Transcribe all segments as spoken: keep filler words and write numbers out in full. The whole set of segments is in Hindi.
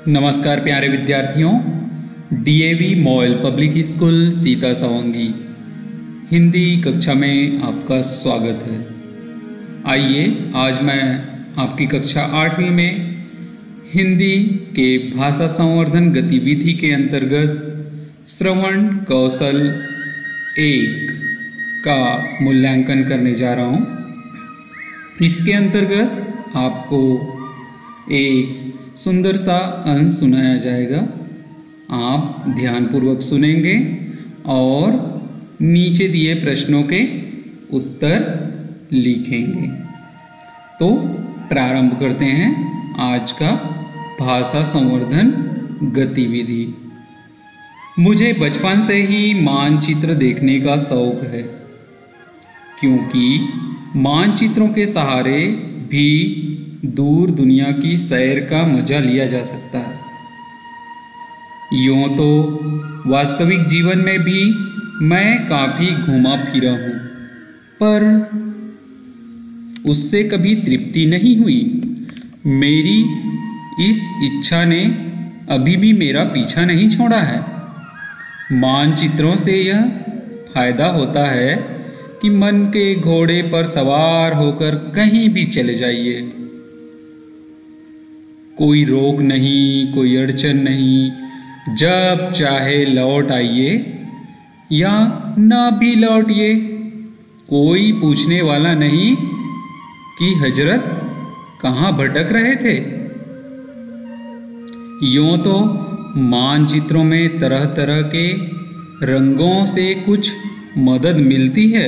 नमस्कार प्यारे विद्यार्थियों, DAV MOIL public school Sitasawangi Hindi कक्षा में आपका स्वागत है। आइए आज मैं आपकी कक्षा आठवीं में हिंदी के भाषा संवर्धन गतिविधि के अंतर्गत श्रवण कौशल एक का मूल्यांकन करने जा रहा हूँ। इसके अंतर्गत आपको एक सुंदर सा अंश सुनाया जाएगा। आप ध्यानपूर्वक सुनेंगे और नीचे दिए प्रश्नों के उत्तर लिखेंगे। तो प्रारंभ करते हैं आज का भाषा संवर्धन गतिविधि। मुझे बचपन से ही मानचित्र देखने का शौक है, क्योंकि मानचित्रों के सहारे भी दूर दुनिया की सैर का मजा लिया जा सकता है। यूँ तो वास्तविक जीवन में भी मैं काफ़ी घूमा फिरा हूँ, पर उससे कभी तृप्ति नहीं हुई। मेरी इस इच्छा ने अभी भी मेरा पीछा नहीं छोड़ा है। मानचित्रों से यह फायदा होता है कि मन के घोड़े पर सवार होकर कहीं भी चले जाइए। कोई रोक नहीं, कोई अड़चन नहीं, जब चाहे लौट आइए या ना भी लौटिए। कोई पूछने वाला नहीं कि हजरत कहाँ भटक रहे थे। यूँ तो मानचित्रों में तरह तरह के रंगों से कुछ मदद मिलती है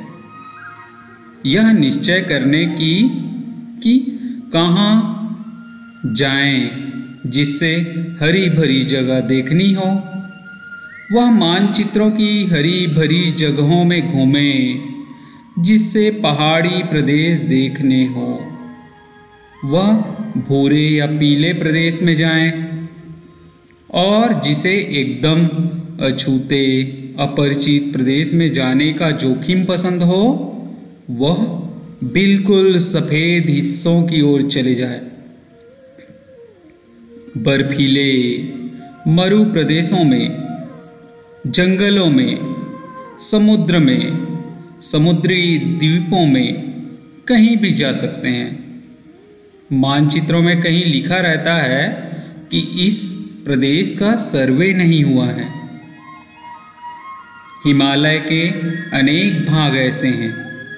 यह निश्चय करने की कि कहाँ जाएं, जिससे हरी भरी जगह देखनी हो। वह मानचित्रों की हरी भरी जगहों में घूमें, जिससे पहाड़ी प्रदेश देखने हो। वह भूरे या पीले प्रदेश में जाएं, और जिसे एकदम अछूते अपरिचित प्रदेश में जाने का जोखिम पसंद हो, वह बिल्कुल सफ़ेद हिस्सों की ओर चले जाए। बर्फीले मरु प्रदेशों में, जंगलों में, समुद्र में, समुद्री द्वीपों में कहीं भी जा सकते हैं। मानचित्रों में कहीं लिखा रहता है कि इस प्रदेश का सर्वे नहीं हुआ है। हिमालय के अनेक भाग ऐसे हैं।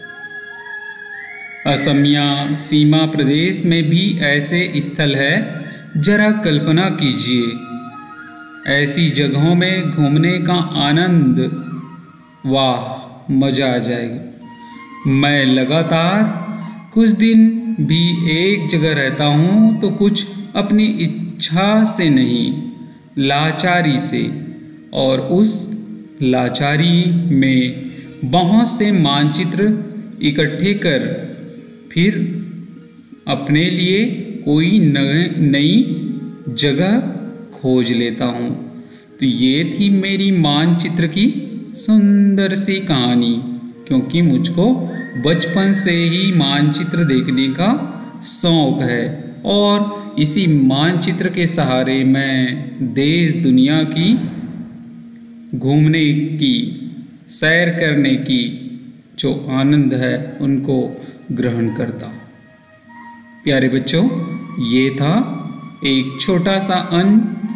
असमिया सीमा प्रदेश में भी ऐसे स्थल है। जरा कल्पना कीजिए, ऐसी जगहों में घूमने का आनंद, वाह मजा आ जाएगा। मैं लगातार कुछ दिन भी एक जगह रहता हूँ तो कुछ अपनी इच्छा से नहीं, लाचारी से, और उस लाचारी में बहुत से मानचित्र इकट्ठे कर फिर अपने लिए कोई नई जगह खोज लेता हूँ। तो ये थी मेरी मानचित्र की सुंदर सी कहानी, क्योंकि मुझको बचपन से ही मानचित्र देखने का शौक है, और इसी मानचित्र के सहारे मैं देश दुनिया की घूमने की, सैर करने की जो आनंद है उनको ग्रहण करता। प्यारे बच्चों, ये था एक छोटा सा अंश।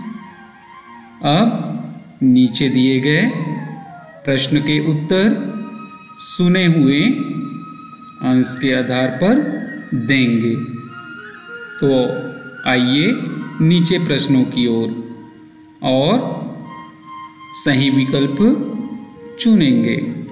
अब नीचे दिए गए प्रश्न के उत्तर सुने हुए अंश के आधार पर देंगे। तो आइए नीचे प्रश्नों की ओर और सही विकल्प चुनेंगे।